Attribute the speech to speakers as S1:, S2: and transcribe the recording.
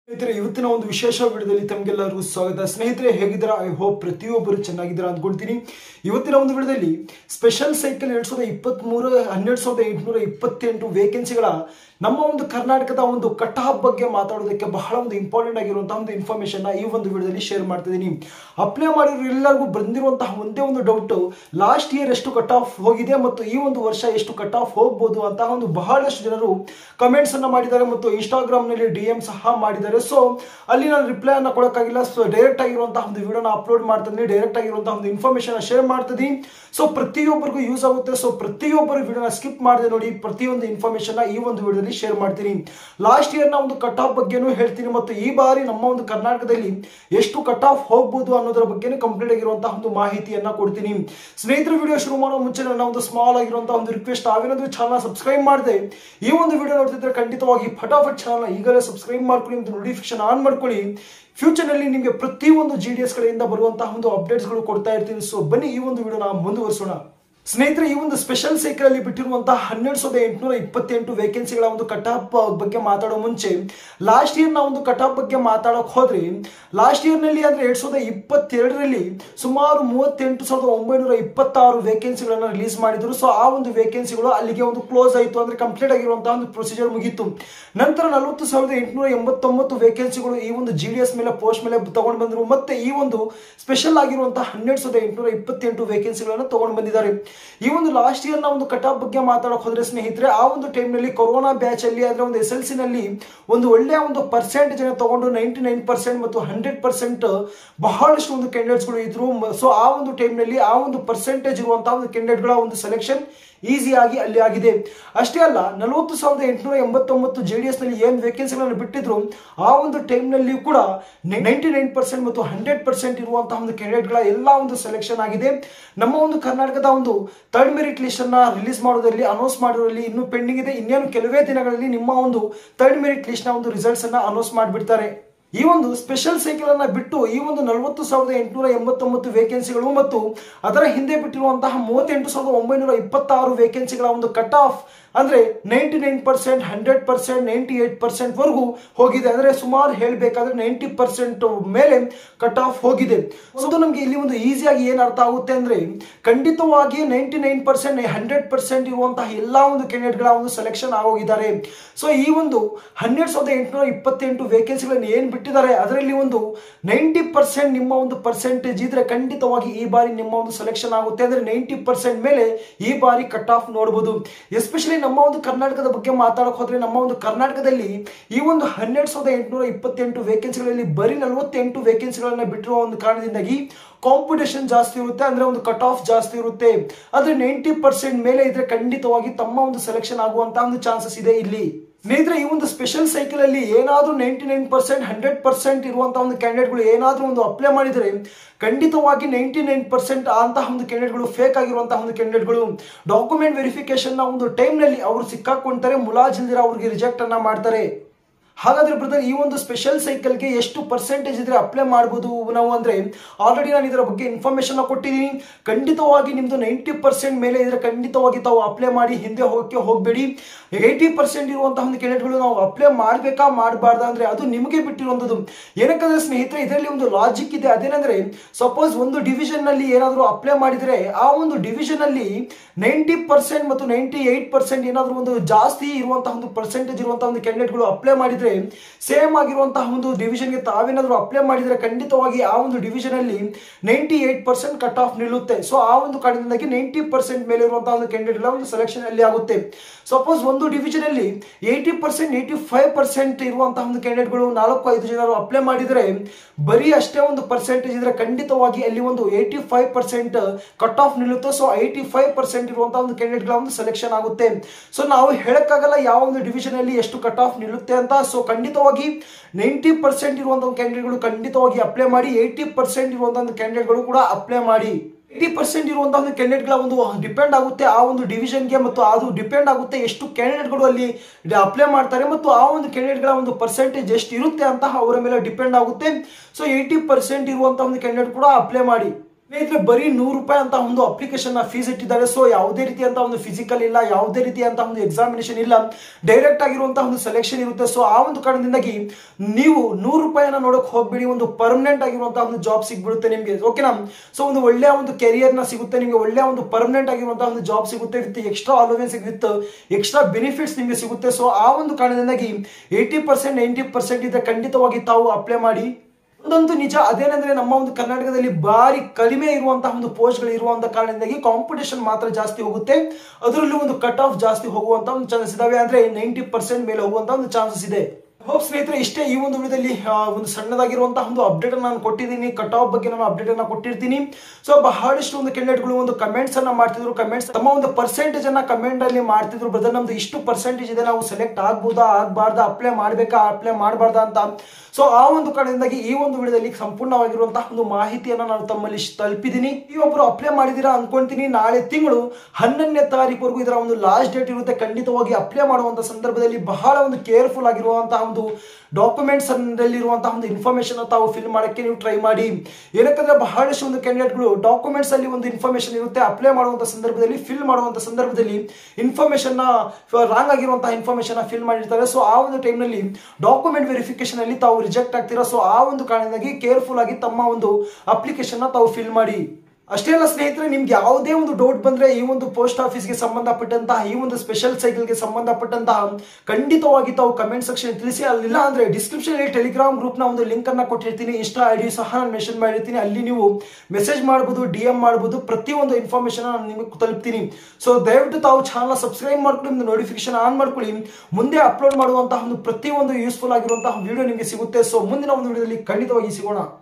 S1: ಸ್ನೇಹಿತರೆ, ಇವತ್ತಿನ ಒಂದು ವಿಶೇಷ ವಿಡಿಯೋದಲ್ಲಿ ತಮಗೆಲ್ಲರಿಗೂ ಸ್ವಾಗತ. ಸ್ನೇಹಿತರೆ, ಹೇಗಿದ್ದೀರಾ? ಐ ಹೋಪ್ ಪ್ರತಿಯೊಬ್ಬರು ಚೆನ್ನಾಗಿದ್ದೀರಾ ಅಂದ್ಕೊಳ್ತೀನಿ. ಇವತ್ತಿನ ಒಂದು ವಿಡಿಯೋದಲ್ಲಿ ಸ್ಪೆಷಲ್ ಸೈಕಲ್ 2023 12828 ವೇಕೆನ್ಸಿಗಳ ನಮ್ಮ ಒಂದು ಕರ್ನಾಟಕದ ಒಂದು ಕಟ್ ಆಫ್ ಬಗ್ಗೆ ಮಾತಾಡೋದಕ್ಕೆ ಬಹಳ ಒಂದು ಇಂಪಾರ್ಟೆಂಟ್ ಆಗಿರುವಂತಹ ಒಂದು ಇನ್ಫಾರ್ಮೇಶನ್ ಈ ಒಂದು ವಿಡಿಯೋದಲ್ಲಿ ಶೇರ್ ಮಾಡ್ತಿದ್ದೀನಿ. ಅಪ್ಲೈ ಮಾಡಿರೋ ಎಲ್ಲರಿಗೂ ಬಂದಿರುವಂತಹ ಒಂದೇ ಒಂದು ಡೌಟ್, ಲಾಸ್ಟ್ ಇಯರ್ ಎಷ್ಟು ಕಟ್ ಆಫ್ ಹೋಗಿದೆ ಮತ್ತು ಈ ಒಂದು ವರ್ಷ ಎಷ್ಟು ಕಟ್ ಆಫ್ ಹೋಗ್ಬೋದು ಅಂತ ಒಂದು ಬಹಳಷ್ಟು ಜನರು ಕಮೆಂಟ್ಸ್ ಅನ್ನ ಮಾಡಿದ್ದಾರೆ ಮತ್ತು ಇನ್ಸ್ಟಾಗ್ರಾಮ್ ನಲ್ಲಿ DM ಸಹ ಮಾಡಿದ್ದಾರೆ. ಸೊ ಅಲ್ಲಿ ನಾನು ರಿಪ್ಲೈ ಅನ್ನ ಕೊಡಕ್ಕಾಗಿಲ್ಲ. ಸೊ ಡೈರೆಕ್ಟ್ ಆಗಿರುವಂತಹ ಒಂದು ವಿಡಿಯೋನ ಅಪ್ಲೋಡ್ ಮಾಡ್ತಿದ್ದೀನಿ, ಡೈರೆಕ್ಟ್ ಆಗಿರುವಂತಹ ಒಂದು ಇನ್ಫಾರ್ಮೇಶನ್ ಶೇರ್ ಮಾಡ್ತಿದ್ದೀನಿ. ಸೊ ಪ್ರತಿಯೊಬ್ಬರಿಗೂ ಯೂಸ್ ಆಗುತ್ತೆ. ಸೊ ಪ್ರತಿಯೊಬ್ಬರು ವಿಡಿಯೋನ ಸ್ಕಿಪ್ ಮಾಡದೆ ನೋಡಿ, ಪ್ರತಿಯೊಂದು ಇನ್ಫಾರ್ಮೇಶನ್ ಈ ಒಂದು ವಿಡಿಯೋದಲ್ಲಿ ಶೇರ್ ಮಾಡ್ತೀನಿ. ಲಾಸ್ಟ್ ಇಯರ್ ನ ಒಂದು ಕಟ್ ಆಫ್ ಬಗ್ಗೆನೂ ಹೇಳ್ತೀನಿ ಮತ್ತು ಈ ಬಾರಿ ನಮ್ಮ ಒಂದು ಕರ್ನಾಟಕದಲ್ಲಿ ಎಷ್ಟು ಕಟ್ ಆಫ್ ಹೋಗಬಹುದು ಅನ್ನೋದರ ಬಗ್ಗೆ ಕಂಪ್ಲೀಟ್ ಆಗಿರುವಂತಹ ಒಂದು ಮಾಹಿತಿಯನ್ನ ಕೊಡ್ತೀನಿ. ಸ್ನೇಹಿತರೆ, ವಿಡಿಯೋ ಶುರು ಮಾಡೋ ಮುಂಚೆ ನನ್ನ ಒಂದು ಸ್ಮಾಲ್ ಆಗಿರುವಂತಹ ಒಂದು ರಿಕ್ವೆಸ್ಟ್, ಅವೇನಾದ್ರೂ ಚಾನಲ್ ಸಬ್ಸ್ಕ್ರೈಬ್ ಮಾಡದೆ ಈ ಒಂದು ವಿಡಿಯೋ ನೋಡ್ತಿದ್ರೆ ಖಂಡಿತವಾಗಿ ಫಟಾಫಟ್ ಚಾನಲ್ ಈಗಲೇ ಸಬ್ಸ್ಕ್ರೈಬ್ ಮಾಡ್ಕೊಳ್ಳಿ ಮತ್ತು ನೋಟಿಫಿಕೇಶನ್ ಆನ್ ಮಾಡ್ಕೊಳ್ಳಿ. ಫ್ಯೂಚರ್ ನಲ್ಲಿ ನಿಮಗೆ ಪ್ರತಿಯೊಂದು GDS ಕಡೆಯಿಂದ ಬರುವಂತಹ ಒಂದು ಅಪ್ಡೇಟ್ಸ್ ಗಳು ಕೊಡ್ತಾ ಇರ್ತೀನಿ. ಸೊ ಬನ್ನಿ ಈ ಒಂದು ವಿಡಿಯೋನ ಮುಂದುವರಿಸೋಣ. ಸ್ನೇಹಿತರೆ, ಈ ಒಂದು ಸ್ಪೆಷಲ್ ಸೈಕಲ್ ಅಲ್ಲಿ ಬಿಟ್ಟಿರುವಂತಹ 12828 ವೇಕೆನ್ಸಿಗಳ ಒಂದು ಕಟ್ ಆಫ್ ಬಗ್ಗೆ ಮಾತಾಡೋ ಮುಂಚೆ ಲಾಸ್ಟ್ ಇಯರ್ ನ ಒಂದು ಕಟ್ ಆಫ್ ಬಗ್ಗೆ ಮಾತಾಡೋಕೆ ಹೋದ್ರೆ, ಲಾಸ್ಟ್ ಇಯರ್ ನಲ್ಲಿ ಅಂದ್ರೆ 2022ರಲ್ಲಿ ಸುಮಾರು 38,926 ವೇಕೆನ್ಸಿಗಳನ್ನ ರಿಲೀಸ್ ಮಾಡಿದ್ರು. ಸೊ ಆ ಒಂದು ವೇಕೆನ್ಸಿಗಳು ಅಲ್ಲಿಗೆ ಒಂದು ಕ್ಲೋಸ್ ಆಯಿತು, ಅಂದ್ರೆ ಕಂಪ್ಲೀಟ್ ಆಗಿರುವಂತಹ ಒಂದು ಪ್ರೊಸೀಜರ್ ಮುಗೀತು. ನಂತರ 40,889 ವೇಕೆನ್ಸಿಗಳು ಈ ಒಂದು GDS ಮೇಲೆ ಪೋಸ್ಟ್ ಮೇಲೆ ತಗೊಂಡು ಬಂದ್ರು. ಮತ್ತೆ ಈ ಒಂದು ಸ್ಪೆಷಲ್ ಆಗಿರುವಂತಹ 12828 ವೇಕೆನ್ಸಿಗಳನ್ನ ತಗೊಂಡು ಬಂದಿದ್ದಾರೆ. ಈ ಒಂದು ಲಾಸ್ಟ್ ಇಯರ್ ನ ಒಂದು ಕಟ್ ಆಫ್ ಬಗ್ಗೆ ಮಾತಾಡಕ್ ಹೋದ್ರೆ ಸ್ನೇಹಿತರೆ, ಆ ಒಂದು ಟೈಮ್ ನಲ್ಲಿ ಕೊರೋನಾ ಬ್ಯಾಚ್ ಅಲ್ಲಿ ಅಂದ್ರೆ ಒಂದು SLC ನಲ್ಲಿ ಒಂದು ಒಳ್ಳೆಯ ಒಂದು ಪರ್ಸೆಂಟೇಜ್ ಅನ್ನು ತಗೊಂಡು 99% ಮತ್ತು 100% ಬಹಳಷ್ಟು ಒಂದು ಕ್ಯಾಂಡಿಡೇಟ್ಸ್ ಗಳು ಇದ್ರು. ಸೊ ಆ ಒಂದು ಟೈಮ್ ನಲ್ಲಿ ಆ ಒಂದು ಪರ್ಸೆಂಟೇಜ್ ಇರುವಂತಹ ಒಂದು ಕ್ಯಾಂಡಿಡೇಟ್ ಗಳ ಒಂದು ಸೆಲೆಕ್ಷನ್ ಈಸಿಯಾಗಿ ಅಲ್ಲಿ ಆಗಿದೆ. ಅಷ್ಟೇ ಅಲ್ಲ, 40,889 JDS ನಲ್ಲಿ ಏನ್ ವೇಕೆನ್ಸಿಗಳನ್ನು ಬಿಟ್ಟಿದ್ರು ಆ ಒಂದು ಟೈಮ್ ನಲ್ಲಿ ಕೂಡ 99% ಮತ್ತು 100% ಇರುವಂತಹ ಒಂದು ಕ್ಯಾಂಡಿಡೇಟ್ ಗಳ ಎಲ್ಲಾ ಒಂದು ಸೆಲೆಕ್ಷನ್ ಆಗಿದೆ. ನಮ್ಮ ಒಂದು ಕರ್ನಾಟಕದ ಒಂದು ಥರ್ಡ್ ಮೆರಿಟ್ ಲಿಸ್ಟ್ ಅನ್ನ ರಿಲೀಸ್ ಮಾಡೋದ್ರಲ್ಲಿ, ಅನೌನ್ಸ್ ಮಾಡೋದ್ರಲ್ಲಿ ಇನ್ನೂ ಪೆಂಡಿಂಗ್ ಇದೆ. ಇನ್ನೇನು ಕೆಲವೇ ದಿನಗಳಲ್ಲಿ ನಿಮ್ಮ ಒಂದು ಥರ್ಡ್ ಮೆರಿಟ್ ಲಿಸ್ಟ್ ನ ಒಂದು ರಿಸಲ್ಟ್ಸ್ ಅನ್ನ ಅನೌನ್ಸ್ ಮಾಡಿಬಿಡ್ತಾರೆ. ಈ ಒಂದು ಸ್ಪೆಷಲ್ ಸೈಕಲ್ ಅನ್ನ ಬಿಟ್ಟು ಈ ಒಂದು 40,889 ವೇಕೆನ್ಸಿಗಳು ಮತ್ತು ಅದರ ಹಿಂದೆ ಬಿಟ್ಟಿರುವಂತಹ 38,926 ವೇಕೆನ್ಸಿಗಳ ಒಂದು ಕಟ್ ಆಫ್ ಅಂದ್ರೆ 99%, 100%, 98% ವರೆಗೂ ಹೋಗಿದೆ. ಅಂದ್ರೆ ಸುಮಾರು ಹೇಳ್ಬೇಕಾದ್ರೆ 90% ಮೇಲೆ ಕಟ್ ಆಫ್ ಹೋಗಿದೆ. ಸೊ ನಮ್ಗೆ ಇಲ್ಲಿ ಒಂದು ಈಸಿಯಾಗಿ ಏನ್ ಅರ್ಥ ಆಗುತ್ತೆ ಅಂದ್ರೆ, ಖಂಡಿತವಾಗಿ 99%, 100% ಇರುವಂತಹ ಎಲ್ಲಾ ಒಂದು ಕ್ಯಾಂಡಿಡೇಟ್ ಗಳ ಒಂದು ಸೆಲೆಕ್ಷನ್ ಆಗೋಗಿದ್ದಾರೆ. ಸೊ ಈ ಒಂದು 12,828 ವೇಕೆನ್ಸಿಗಳನ್ನು ಏನ್ ಬಿಟ್ಟಿದ್ದಾರೆ ಅದರಲ್ಲಿ ಒಂದು 90% ನಿಮ್ಮ ಒಂದು ಪರ್ಸೆಂಟೇಜ್ ಇದ್ರೆ ಖಂಡಿತವಾಗಿ ಈ ಬಾರಿ ನಿಮ್ಮ ಒಂದು ಸೆಲೆಕ್ಷನ್ ಆಗುತ್ತೆ. ಅಂದ್ರೆ 90% ಮೇಲೆ ಈ ಬಾರಿ ಕಟ್ ಆಫ್ ನೋಡಬಹುದು. ಎಸ್ಪೆಷಲಿ ನಮ್ಮ ಒಂದು ಕರ್ನಾಟಕದ ಬಗ್ಗೆ ಮಾತಾಡಕ್ ಹೋದ್ರೆ, ನಮ್ಮ ಒಂದು ಕರ್ನಾಟಕದಲ್ಲಿ ಈ ಒಂದು 12,828 ವೇಕೆನ್ಸಿಗಳಲ್ಲಿ ಬರೀ 48 ವೇಕೆನ್ಸಿಗಳನ್ನ ಬಿಟ್ಟಿರುವ ಒಂದು ಕಾರಣದಿಂದಾಗಿ ಕಾಂಪಿಟೇಷನ್ ಜಾಸ್ತಿ ಇರುತ್ತೆ, ಅಂದ್ರೆ ಒಂದು ಕಟ್ ಆಫ್ ಜಾಸ್ತಿ ಇರುತ್ತೆ. ಆದ್ರೆ 90% ಮೇಲೆ ಇದ್ರೆ ಖಂಡಿತವಾಗಿ ತಮ್ಮ ಒಂದು ಸೆಲೆಕ್ಷನ್ ಆಗುವಂತಹ ಒಂದು ಚಾನ್ಸಸ್ ಇದೆ ಇಲ್ಲಿ. ಸ್ನೇಹಿತರೆ, ಈ ಒಂದು ಸ್ಪೆಷಲ್ ಸೈಕಲ್ ಅಲ್ಲಿ ಏನಾದ್ರೂ 99%, 100% ಇರುವಂತಹ ಒಂದು ಕ್ಯಾಂಡಿಡೇಟ್ಗಳು ಏನಾದ್ರೂ ಒಂದು ಅಪ್ಲೈ ಮಾಡಿದರೆ ಖಂಡಿತವಾಗಿ 99% ಅಂತಹ ಒಂದು ಕ್ಯಾಂಡಿಡೇಟ್ಗಳು ಫೇಕ್ ಆಗಿರುವಂತಹ ಒಂದು ಕ್ಯಾಂಡಿಡೇಟ್ಗಳು ಡಾಕ್ಯುಮೆಂಟ್ ವೆರಿಫಿಕೇಶನ್ ನ ಒಂದು ಟೈಮ್ ನಲ್ಲಿ ಅವರು ಸಿಕ್ಕಾಕೊಂತಾರೆ, ಮುಲಾಜಿಲ್ದಿರ ಅವ್ರಿಗೆ ರಿಜೆಕ್ಟ್ ಅನ್ನ ಮಾಡ್ತಾರೆ. ಹಾಗಾದ್ರೆ ಬ್ರದರ್, ಈ ಒಂದು ಸ್ಪೆಷಲ್ ಸೈಕಲ್ಗೆ ಎಷ್ಟು ಪರ್ಸೆಂಟೇಜ್ ಇದ್ರೆ ಅಪ್ಲೈ ಮಾಡಬಹುದು ನಾವು ಅಂದ್ರೆ, ಆಲ್ರೆಡಿ ನಾನು ಇದರ ಬಗ್ಗೆ ಇನ್ಫಾರ್ಮೇಶನ್ ಕೊಟ್ಟಿದ್ದೀನಿ. ಖಂಡಿತವಾಗಿ ನಿಮ್ದು 90% ಮೇಲೆ ಇದ್ರೆ ಖಂಡಿತವಾಗಿ ತಾವು ಅಪ್ಲೈ ಮಾಡಿ, ಹಿಂದೆ ಹೋಗಕ್ಕೆ ಹೋಗಬೇಡಿ. 80% ಇರುವಂತಹ ಒಂದು ಕ್ಯಾಂಡಿಡೇಟ್ಗಳು ನಾವು ಅಪ್ಲೈ ಮಾಡಬೇಕಾ ಮಾಡಬಾರ್ದಾ ಅಂದ್ರೆ ಅದು ನಿಮಗೆ ಬಿಟ್ಟಿರುವಂಥದ್ದು. ಏನಕ್ಕಂದ್ರೆ ಸ್ನೇಹಿತರೆ, ಇದರಲ್ಲಿ ಒಂದು ಲಾಜಿಕ್ ಇದೆ. ಅದೇನಂದ್ರೆ, ಸಪೋಸ್ ಒಂದು ಡಿವಿಷನ್ ನಲ್ಲಿ ಏನಾದರೂ ಅಪ್ಲೈ ಮಾಡಿದ್ರೆ ಆ ಒಂದು ಡಿವಿಷನ್ ಅಲ್ಲಿ 90% ಮತ್ತು 98% ಏನಾದರೂ ಒಂದು ಜಾಸ್ತಿ ಇರುವಂತಹ ಒಂದು ಪರ್ಸೆಂಟೇಜ್ ಇರುವಂತಹ ಒಂದು ಕ್ಯಾಂಡಿಡೇಟ್ಗಳು ಅಪ್ಲೈ ಮಾಡಿದ್ರೆ, ಸೇಮ್ ಆಗಿರುವಂತಹ ಒಂದು ಡಿವಿಷನ್ಗೆ ತಾವೇನಾದರೂ ಅಪ್ಲೈ ಮಾಡಿದ್ರೆ ಖಂಡಿತವಾಗಿ ಆ ಒಂದು ಡಿವಿಷನ್ ಅಲ್ಲಿ 98% ಕಟ್ ಆಫ್ ನಿಲ್ಲುತ್ತೆ. ಸೊ ಆ ಒಂದು ಕಾರಣದಿಂದಾಗಿ 90% ಮೇಲೆ ಇರುವಂತಹ ಒಂದು ಕ್ಯಾಂಡಿಡೇಟ್ ಒಂದು ಸೆಲೆಕ್ಷನ್ ಅಲ್ಲಿ ಆಗುತ್ತೆ. ಸಪೋಸ್ ಒಂದು ಡಿವಿಷನ್ ಅಲ್ಲಿ 80%, 85% ಇರುವಂತಹ ಒಂದು ಕ್ಯಾಂಡಿಡೇಟ್ಗಳು 4-5 ಜನರು ಅಪ್ಲೈ ಮಾಡಿದ್ರೆ, ಬರೀ ಅಷ್ಟೇ ಒಂದು ಪರ್ಸೆಂಟೇಜ್ ಇದ್ರೆ ಖಂಡಿತವಾಗಿ ಅಲ್ಲಿ ಒಂದು 85% ಕಟ್ ಆಫ್ ನಿಲ್ಲುತ್ತೆ. ಸೊ 85% ಇರುವಂತಹ ಒಂದು ಕ್ಯಾಂಡಿಡೇಟ್ಗಳ ಒಂದು ಸೆಲೆಕ್ಷನ್ ಆಗುತ್ತೆ. ಸೊ ನಾವು ಹೇಳಕ್ಕಾಗಲ್ಲ ಯಾವ ಒಂದು ಡಿವಿಷನ್ ಅಲ್ಲಿ ಎಷ್ಟು ಕಟ್ ಆಫ್ ನಿಲ್ಲುತ್ತೆ ಅಂತ. ಸೊ ಖಂಡಿತವಾಗಿ 90% ಇರುವಂತಹ ಕ್ಯಾಂಡಿಡೇಟ್ಗಳು ಖಂಡಿತವಾಗಿ ಅಪ್ಲೈ ಮಾಡಿ, 80% ಇರುವಂತಹ ಒಂದು ಕ್ಯಾಂಡಿಡೇಟ್ಗಳು ಕೂಡ ಅಪ್ಲೈ ಮಾಡಿ. 80% ಇರುವಂತಹ ಒಂದು ಕ್ಯಾಂಡಿಡೇಟ್ಗಳ ಒಂದು ಡಿಪೆಂಡ್ ಆಗುತ್ತೆ ಆ ಒಂದು ಡಿವಿಷನ್ಗೆ, ಮತ್ತು ಅದು ಡಿಪೆಂಡ್ ಆಗುತ್ತೆ ಎಷ್ಟು ಕ್ಯಾಂಡಿಡೇಟ್ಗಳು ಅಲ್ಲಿ ಅಪ್ಲೈ ಮಾಡ್ತಾರೆ ಮತ್ತು ಆ ಒಂದು ಕ್ಯಾಂಡಿಡೇಟ್ಗಳ ಒಂದು ಪರ್ಸೆಂಟೇಜ್ ಎಷ್ಟು ಇರುತ್ತೆ ಅಂತ ಅವರ ಮೇಲೆ ಡಿಪೆಂಡ್ ಆಗುತ್ತೆ. ಸೊ 80% ಇರುವಂತಹ ಒಂದು ಕ್ಯಾಂಡಿಡೇಟ್ ಕೂಡ ಅಪ್ಲೈ ಮಾಡಿ. ಸ್ನೇಹಿತರೆ ಬರೀ 100 ರೂಪಾಯಿ ಅಂತ ಒಂದು ಅಪ್ಲಿಕೇಶನ್ ಫೀಸ್ ಇಟ್ಟಿದ್ದಾರೆ. ಸೊ ಯಾವುದೇ ರೀತಿಯಂತ ಒಂದು ಫಿಸಿಕಲ್ ಇಲ್ಲ, ಯಾವುದೇ ರೀತಿಯಂತ ಒಂದು ಎಕ್ಸಾಮಿನೇಷನ್ ಇಲ್ಲ, ಡೈರೆಕ್ಟ್ ಆಗಿರುವಂತಹ ಒಂದು ಸೆಲೆಕ್ಷನ್ ಇರುತ್ತೆ. ಸೊ ಆ ಒಂದು ಕಾರಣದಿಂದಾಗಿ ನೀವು 100 ರೂಪಾಯಿನ ನೋಡಕ್ ಹೋಗ್ಬೇಡಿ, ಒಂದು ಪರ್ಮನೆಂಟ್ ಆಗಿರುವಂತಹ ಒಂದು ಜಾಬ್ ಸಿಗ್ಬಿಡುತ್ತೆ ನಿಮಗೆ. ಓಕೆನಾ? ಸೊ ಒಂದು ಒಳ್ಳೆಯ ಒಂದು ಕೆರಿಯರ್ ನ ಸಿಗುತ್ತೆ ನಿಮಗೆ, ಒಳ್ಳೆಯ ಒಂದು ಪರ್ಮನೆಂಟ್ ಆಗಿರುವಂತಹ ಒಂದು ಜಾಬ್ ಸಿಗುತ್ತೆ with extra allowance, with extra benefits ನಿಮಗೆ ಸಿಗುತ್ತೆ. ಸೊ ಆ ಒಂದು ಕಾರಣದಿಂದಾಗಿ 80% 90% ಇದೆ, ಖಂಡಿತವಾಗಿ ತಾವು ಅಪ್ಲೈ ಮಾಡಿ. ಅದಂತೂ ನಿಜ. ಅದೇನೆಂದ್ರೆ ನಮ್ಮ ಒಂದು ಕರ್ನಾಟಕದಲ್ಲಿ ಭಾರಿ ಕಡಿಮೆ ಇರುವಂತಹ ಒಂದು ಪೋಸ್ಟ್ಗಳು ಇರುವಂತಹ ಕಾರಣದಿಂದಾಗಿ ಕಾಂಪಿಟೇಷನ್ ಮಾತ್ರ ಜಾಸ್ತಿ ಹೋಗುತ್ತೆ, ಅದರಲ್ಲೂ ಒಂದು ಕಟ್ ಆಫ್ ಜಾಸ್ತಿ ಹೋಗುವಂತ ಒಂದು ಚಾನ್ಸಸ್ ಇದಾವೆ. ಅಂದ್ರೆ 90% ಮೇಲೆ ಹೋಗುವಂತ ಒಂದು ಚಾನ್ಸಸ್ ಇದೆ. ಹೋಪ್ ಸ್ನೇಹಿತರೆ ಇಷ್ಟೇ ಈ ಒಂದು ವಿಡಿಯೋದಲ್ಲಿ ಒಂದು ಸಣ್ಣದಾಗಿರುವಂತಹ ಒಂದು ಅಪ್ಡೇಟ್ ನಾನು ಕೊಟ್ಟಿದ್ದೀನಿ. ಕಟ್ ಆಫ್ ಬಗ್ಗೆ ನಾನು ಅಪ್ಡೇಟ್ ಅನ್ನ ಕೊಟ್ಟಿರ್ತೀನಿ. ಸೊ ಬಹಳಷ್ಟು ಒಂದು ಕ್ಯಾಂಡಿಡೇಟ್ಗಳು ಒಂದು ಕಮೆಂಟ್ಸ್ ಅನ್ನ ಮಾಡ್ತಿದ್ರು, ಕಮೆಂಟ್ಸ್ ತಮ್ಮ ಒಂದು ಪರ್ಸೆಂಟೇಜ್ ಅನ್ನ ಕಮೆಂಟ್ ಅಲ್ಲಿ ಮಾಡ್ತಿದ್ರು, ಬ್ರದರ್ ನಮ್ದು ಇಷ್ಟು ಪರ್ಸೆಂಟೇಜ್ ಇದೆ, ನಾವು ಸೆಲೆಕ್ಟ್ ಆಗ್ಬೋದಾ ಆಗ್ಬಾರ್ದಾ, ಅಪ್ಲೈ ಮಾಡ್ಬೇಕಾ ಅಪ್ಲೈ ಮಾಡಬಾರ್ದಾ ಅಂತ. ಸೊ ಆ ಒಂದು ಕಾರಣದಿಂದಾಗಿ ಈ ಒಂದು ವಿಡಿಯೋದಲ್ಲಿ ಸಂಪೂರ್ಣವಾಗಿರುವಂತಹ ಒಂದು ಮಾಹಿತಿಯನ್ನ ನಾನು ತಮ್ಮಲ್ಲಿ ತಲುಪಿದ್ದೀನಿ. ಈ ಒಬ್ರು ಅಪ್ಲೈ ಮಾಡಿದೀರಾ ಅನ್ಕೊಂತೀನಿ. ನಾಳೆ ತಿಂಗಳು 11ನೇ ತಾರೀಕುವರೆಗೂ ಇದರ ಒಂದು ಲಾಸ್ಟ್ ಡೇಟ್ ಇರುತ್ತೆ. ಖಂಡಿತವಾಗಿ ಅಪ್ಲೈ ಮಾಡುವಂತಹ ಸಂದರ್ಭದಲ್ಲಿ ಬಹಳ ಒಂದು ಕೇರ್ಫುಲ್ ಆಗಿರುವಂತಹ ಒಂದು ಡಾಕ್ಯುಮೆಂಟ್ಸ್ ಅಲ್ಲಿರುವಂತಹ ಒಂದು ಇನ್ಫಾರ್ಮೇಶನ್ ತಾವು ಫಿಲ್ ಮಾಡಕ್ಕೆ ನೀವು ಟ್ರೈ ಮಾಡಿ. ಏನಕ್ಕಂದ್ರೆ ಬಹಳಷ್ಟು ಒಂದು ಕ್ಯಾಂಡಿಡೇಟ್ಗಳು ಡಾಕ್ಯುಮೆಂಟ್ಸ್ ಅಲ್ಲಿ ಒಂದು ಇನ್ಫಾರ್ಮೇಶನ್ ಇರುತ್ತೆ, ಅಪ್ಲೈ ಮಾಡುವಂತಹ ಸಂದರ್ಭದಲ್ಲಿ ಫಿಲ್ ಮಾಡುವಂತಹ ಸಂದರ್ಭದಲ್ಲಿ ಇನ್ಫಾರ್ಮೇಶನ್ ರಾಂಗ್ ಆಗಿರುವಂತಹ ಇನ್ಫಾರ್ಮೇಶನ್ ಫಿಲ್ ಮಾಡಿರ್ತಾರೆ. ಸೊ ಆ ಒಂದು ಟೈಮ್ ನಲ್ಲಿ ಡಾಕ್ಯುಮೆಂಟ್ ವೆರಿಫಿಕೇಶನ್ ಅಲ್ಲಿ ತಾವು ರಿಜೆಕ್ಟ್ ಆಗ್ತೀರಾ. ಸೊ ಆ ಒಂದು ಕಾರಣದಿಂದಾಗಿ ಕೇರ್ಫುಲ್ ಆಗಿ ತಮ್ಮ ಒಂದು ಅಪ್ಲಿಕೇಶನ್ ತಾವು ಫಿಲ್ ಮಾಡಿ. ಅಷ್ಟೇ ಅಲ್ಲ ಸ್ನೇಹಿತರೆ, ನಿಮ್ಗೆ ಯಾವುದೇ ಒಂದು ಡೌಟ್ ಬಂದ್ರೆ ಈ ಒಂದು ಪೋಸ್ಟ್ ಆಫೀಸ್ಗೆ ಸಂಬಂಧಪಟ್ಟಂತಹ ಈ ಒಂದು ಸ್ಪೆಷಲ್ ಸೈಕಲ್ಗೆ ಸಂಬಂಧಪಟ್ಟಂತಹ ಖಂಡಿತವಾಗಿ ತಾವು ಕಮೆಂಟ್ ಸೆಕ್ಷನ್ ತಿಳಿಸಿ. ಅಲ್ಲಿಲ್ಲ ಅಂದ್ರೆ ಡಿಸ್ಕ್ರಿಪ್ಷನ್ ಅಲ್ಲಿ ಟೆಲಿಗ್ರಾಮ್ ಗ್ರೂಪ್ ನ ಒಂದು ಲಿಂಕ್ ಅನ್ನ ಕೊಟ್ಟಿರ್ತೀನಿ, ಇನ್ಸ್ಟಾ ಐಡಿ ಸಹ ನಾನು ಮೆನ್ಷನ್ ಮಾಡಿರ್ತೀನಿ. ಅಲ್ಲಿ ನೀವು ಮೆಸೇಜ್ ಮಾಡಬಹುದು, DM ಮಾಡಬಹುದು, ಪ್ರತಿಯೊಂದು ಇನ್ಫಾರ್ಮೇಶನ್ ನಾನು ನಿಮಗೆ ತಲುಪ್ತೀನಿ. ಸೊ ದಯವಿಟ್ಟು ತಾವು ಚಾನಲ್ ಸಬ್ಸ್ಕ್ರೈಬ್ ಮಾಡ್ಕೊಳ್ಳಿ, ನಿಮ್ದು ನೋಟಿಫಿಕೇಶನ್ ಆನ್ ಮಾಡ್ಕೊಳ್ಳಿ. ಮುಂದೆ ಅಪ್ಲೋಡ್ ಮಾಡುವಂತಹ ಒಂದು ಪ್ರತಿಯೊಂದು ಯೂಸ್ಫುಲ್ ಆಗಿರುವಂತಹ ವಿಡಿಯೋ ನಿಮಗೆ ಸಿಗುತ್ತೆ. ಸೊ ಮುಂದಿನ ಒಂದು ವಿಡಿಯೋದಲ್ಲಿ ಖಂಡಿತವಾಗಿ ಸಿಗೋಣ.